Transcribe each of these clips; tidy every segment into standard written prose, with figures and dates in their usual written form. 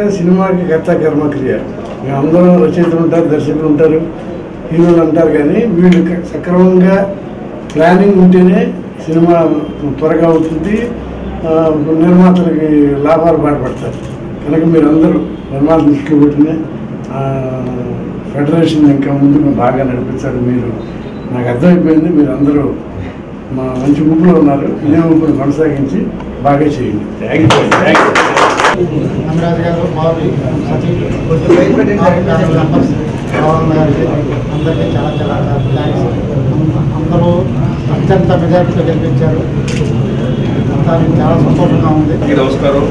యాక్చువల్గా సినిమాకి కర్త కర్మక్రియ. అందరూ రచయితలు ఉంటారు, దర్శకులు ఉంటారు, హీరోలు అంటారు, కానీ వీళ్ళు సక్రమంగా ప్లానింగ్ ఉంటేనే సినిమా త్వరగా అవుతుంది, నిర్మాతలకి లాభాలు బాటపడతారు. కనుక మీరందరూ నిర్మాత దృష్టిలో పెట్టిన ఫెడరేషన్ ఇంకా ముందుకు బాగా నడిపించారు. మీరు నాకు అర్థమైపోయింది, మీరందరూ మా మంచి ఊపిలో ఉన్నారు. ఇదే ఊపిని కొనసాగించి బాగా చేయండి. Thank you. అమరాజు గారు, బాబు, సతీష్, అందరికీ చాలా చాలా థ్యాంక్స్. అందరూ అత్యంత మెజారిటీతో గెలిపించారు. చాలా సంతోషంగా ఉంది. నమస్కారం.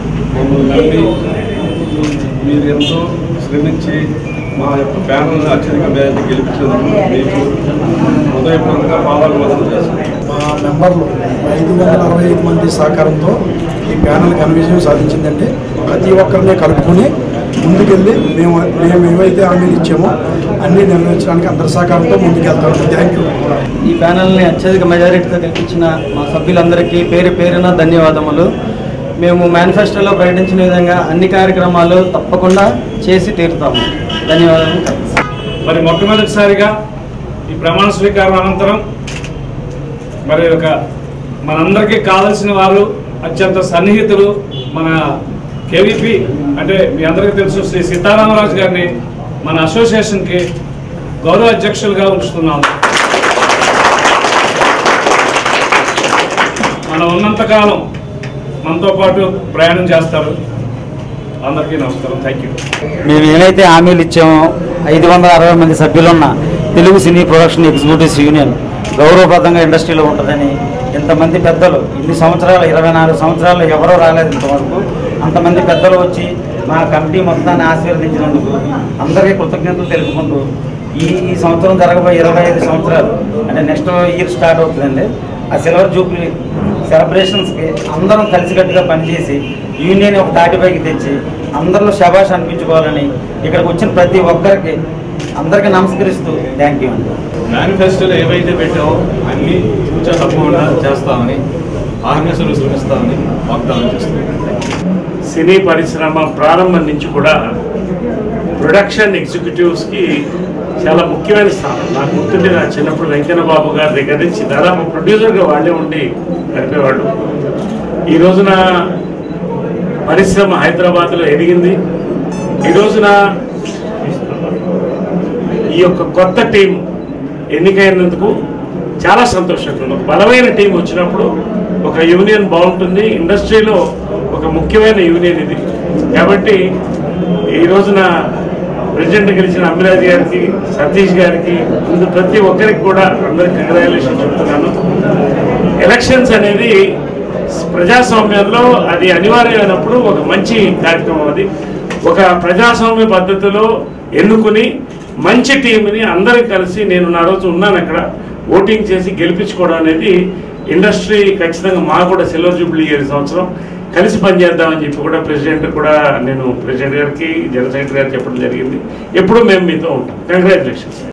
మీరు ఎంతో శ్రమించి మా యొక్క ప్యానల్ అత్యధిక మెజారిటీ గెలిపించినందుకు మీకు హృదయపూర్వకంగా పాదాభివందనం చేస్తున్నాం. మా మెంబర్లు 565 మంది సహకారంతో ఈ ప్యానల్ ఘన విజయం సాధించిందంటే ప్రతి ఒక్కరిని కలుపుకొని ముందుకెళ్ళి మేము ఏవైతే హామీలు ఇచ్చామో అన్నీ నెరవేర్చడానికి అందరి సహకారంతో ముందుకెళ్తాము. Thank you. ఈ ప్యానల్ని అత్యధిక మెజారిటీతో గెలిపించిన మా సభ్యులందరికీ పేరు పేరున ధన్యవాదములు. మేము మేనిఫెస్టోలో ప్రకటించిన విధంగా అన్ని కార్యక్రమాలు తప్పకుండా చేసి తీరుతాము. ధన్యవాదాలు. మరి మొట్టమొదటిసారిగా ఈ ప్రమాణ స్వీకారం అనంతరం మరి మనందరికీ కావాల్సిన వారు అత్యంత సన్నిహితులు మన కేవీపీ అంటే మీ అందరికీ తెలుసు శ్రీ సీతారామరాజు గారిని మన అసోసియేషన్కి గౌరవ అధ్యక్షులుగా ఉంచుతున్నాము. మనం ఉన్నంతకాలం మనతో పాటు ప్రయాణం చేస్తారు. అందరికీ నమస్కారం. Thank you. మేము ఏమైతే హామీలు ఇచ్చామో 560 మంది సభ్యులున్న Telugu cine production executives union గౌరవప్రదంగా ఇండస్ట్రీలో ఉంటుందని ఇంతమంది పెద్దలు ఇన్ని సంవత్సరాలు 24 సంవత్సరాలు ఎవరో రాలేదు ఇంతవరకు. అంతమంది పెద్దలు వచ్చి మా కమిటీ మొత్తాన్ని ఆశీర్వదించినందుకు అందరికీ కృతజ్ఞతలు తెలుపుకుంటూ ఈ సంవత్సరం జరగబోయే 25 సంవత్సరాలు అంటే నెక్స్ట్ ఇయర్ స్టార్ట్ అవుతుందండి. ఆ సిల్వర్ జూబ్లీ సెలబ్రేషన్స్కి అందరం కలిసికట్టుగా పనిచేసి యూనియన్ ఒక తాటిపైకి తెచ్చి అందరిలో శభాష్ అనిపించుకోవాలని ఇక్కడికి వచ్చిన ప్రతి ఒక్కరికి అందరికీ నమస్కరిస్తూ థ్యాంక్ యూ అండి. మేనిఫెస్టోలో ఏవైతే పెట్టామో అన్నీ తూచా తప్పకుండా చేస్తామని ఆర్గనైజర్లు శ్రమిస్తామని వాగ్దానం చేస్తాం. సినీ పరిశ్రమ ప్రారంభం నుంచి కూడా ప్రొడక్షన్ ఎగ్జిక్యూటివ్స్కి చాలా ముఖ్యమైన స్థానం. నాకు గుర్తుండే నా చిన్నప్పుడు వెంకన్న బాబు గారి దగ్గర నుంచి దాదాపు ప్రొడ్యూసర్గా వాళ్ళే ఉండి నడిపేవాళ్ళు. ఈ రోజున పరిశ్రమ హైదరాబాద్లో ఎదిగింది. ఈ రోజున ఈ యొక్క కొత్త టీం ఎన్నికైనందుకు చాలా సంతోషంగా ఉంది. బలమైన టీం వచ్చినప్పుడు ఒక యూనియన్ బాగుంటుంది. ఇండస్ట్రీలో ఒక ముఖ్యమైన యూనియన్ ఇది. కాబట్టి ఈ రోజున ప్రెసిడెంట్ గెలిచిన అమిరాజ్ గారికి, సతీష్ గారికి, ముందు ప్రతి ఒక్కరికి కూడా అందరికి కంగ్రాచులేషన్ చెప్తున్నాను. ఎలక్షన్స్ అనేది ప్రజాస్వామ్యంలో అది అనివార్యమైనప్పుడు ఒక మంచి కార్యక్రమం. అది ఒక ప్రజాస్వామ్య పద్ధతిలో ఎన్నుకుని మంచి టీంని అందరికి కలిసి నేను నా రోజు ఉన్నాను అక్కడ ఓటింగ్ చేసి గెలిపించుకోవడం అనేది ఇండస్ట్రీ ఖచ్చితంగా మాకు కూడా సిల్వర్ జూబ్లీ 7 సంవత్సరం కలిసి పనిచేద్దామని చెప్పి కూడా నేను ప్రెసిడెంట్ గారికి జనరల్ సెక్రటరీ గారికి చెప్పడం జరిగింది. ఎప్పుడూ మేము మీతో ఉంటాం. కంగ్రాచులేషన్స్.